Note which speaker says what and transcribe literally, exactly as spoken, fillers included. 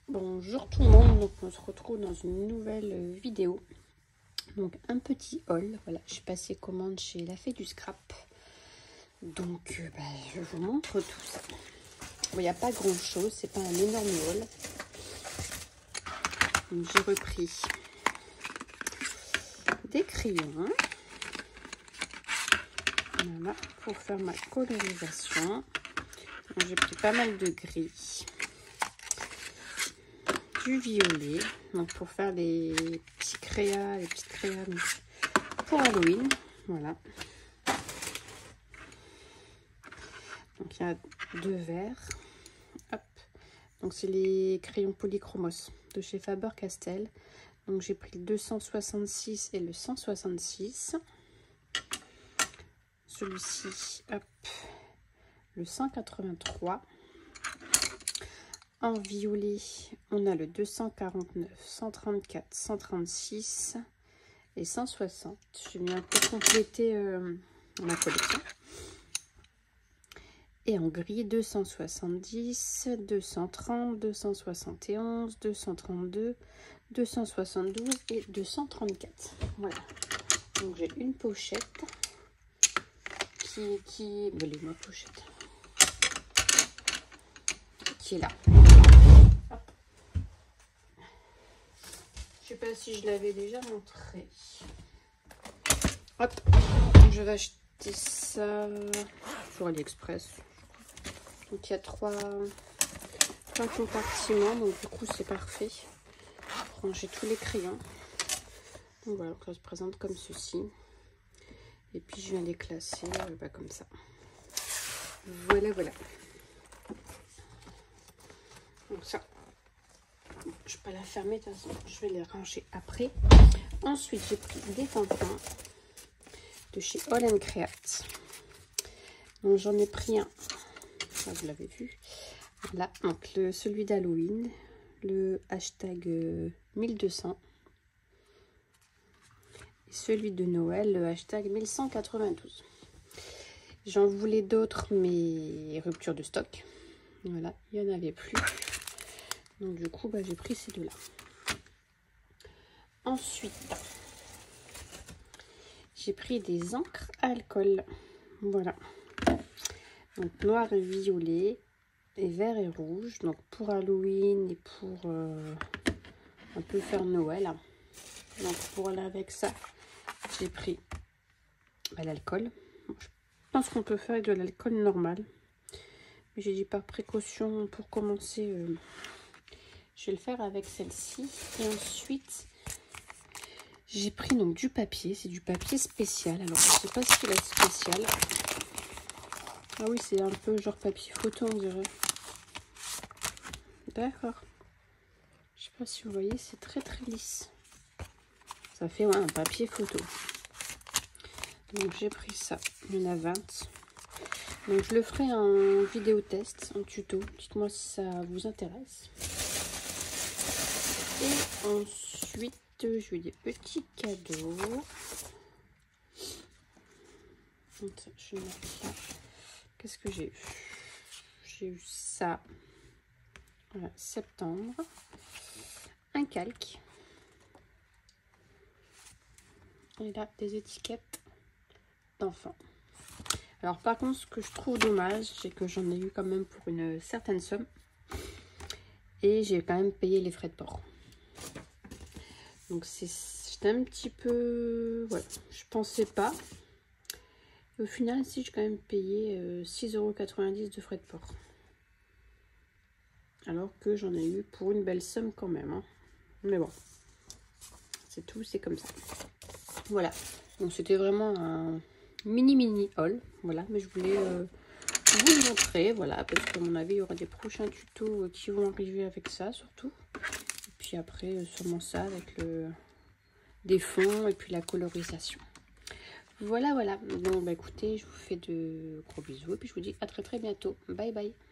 Speaker 1: Bonjour tout le monde, donc on se retrouve dans une nouvelle vidéo. Donc un petit haul, voilà, j'ai passé commande chez La Fée du Scrap. Donc euh, bah, je vous montre tout ça. Bon, il n'y a pas grand chose, c'est pas un énorme haul. J'ai repris des crayons. Voilà, pour faire ma colorisation. J'ai pris pas mal de gris. Du violet, donc pour faire les petits créas, les petites créas pour Halloween, voilà. Donc il y a deux verres, hop. Donc c'est les crayons polychromos de chez Faber-Castell. Donc j'ai pris le deux cent soixante-six et le cent soixante-six. Celui-ci, hop, le cent quatre-vingt-trois. En violet, on a le deux cent quarante-neuf, cent trente-quatre, cent trente-six et cent soixante. Je vais un peu compléter euh, ma collection. Et en gris, deux cent soixante-dix, deux cent trente, deux cent soixante et onze, deux cent trente-deux, deux cent soixante-douze et deux cent trente-quatre. Voilà. Donc j'ai une pochette qui... qui... Bon, ma pochette. Qui est là. Hop. Je sais pas si je l'avais déjà montré. Hop, je vais acheter ça sur AliExpress. Donc il y a trois, trois compartiments, donc du coup c'est parfait. Pour ranger tous les crayons. Donc voilà, ça se présente comme ceci. Et puis je viens les classer euh, bah, comme ça. Voilà, voilà. Donc ça, je peux pas la fermer, de toute façon, je vais les ranger après. Ensuite, j'ai pris des tampons de chez All and Create. Donc j'en ai pris un, là, vous l'avez vu. Là, donc le, celui d'Halloween, le hashtag euh, mille deux cents. Et celui de Noël, le hashtag mille cent quatre-vingt-douze. J'en voulais d'autres, mais rupture de stock. Voilà, il n'y en avait plus. Donc du coup, bah, j'ai pris ces deux-là. Ensuite, j'ai pris des encres à alcool. Voilà. Donc noir et violet, et vert et rouge. Donc pour Halloween et pour euh, un peu faire Noël. Donc pour aller avec ça, j'ai pris bah, l'alcool. Je pense qu'on peut faire avec de l'alcool normal. Mais j'ai dit par précaution pour commencer... Euh, je vais le faire avec celle-ci. Et ensuite, j'ai pris donc du papier. C'est du papier spécial. Alors, je ne sais pas ce qu'il a de spécial. Ah oui, c'est un peu genre papier photo, on dirait. D'accord. Je ne sais pas si vous voyez, c'est très très lisse. Ça fait ouais, un papier photo. Donc, j'ai pris ça. Il y en a vingt. Donc, je le ferai en vidéo test, en tuto. Dites-moi si ça vous intéresse. Et ensuite, j'ai eu des petits cadeaux. Je vais mettre là. Qu'est-ce que j'ai eu? J'ai eu ça. Voilà, septembre. Un calque. Et là, des étiquettes d'enfants. Alors, par contre, ce que je trouve dommage, c'est que j'en ai eu quand même pour une certaine somme. Et j'ai quand même payé les frais de port. Donc c'est un petit peu... Voilà, je pensais pas. Et au final, si j'ai quand même payé euh, six euros quatre-vingt-dix de frais de port. Alors que j'en ai eu pour une belle somme quand même. Hein. Mais bon, c'est tout, c'est comme ça. Voilà, donc c'était vraiment un mini mini haul. Voilà, mais je voulais euh, vous le montrer. Voilà, parce qu'à mon avis, il y aura des prochains tutos qui vont arriver avec ça surtout. Puis après, sûrement ça avec le des fonds et puis la colorisation. Voilà, voilà. Donc, bah, écoutez, je vous fais de gros bisous et puis je vous dis à très très bientôt. Bye bye.